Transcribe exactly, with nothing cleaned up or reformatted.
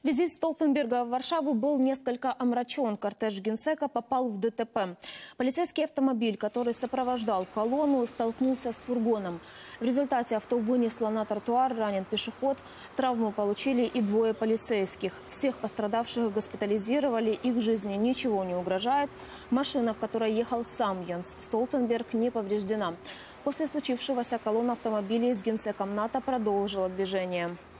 Визит Столтенберга в Варшаву был несколько омрачен. Кортеж Генсека попал в ДТП. Полицейский автомобиль, который сопровождал колонну, столкнулся с фургоном. В результате авто вынесло на тротуар, ранен пешеход. Травму получили и двое полицейских. Всех пострадавших госпитализировали, их жизни ничего не угрожает. Машина, в которой ехал сам Йенс Столтенберг, не повреждена. После случившегося колонна автомобилей с Генсеком НАТО продолжила движение.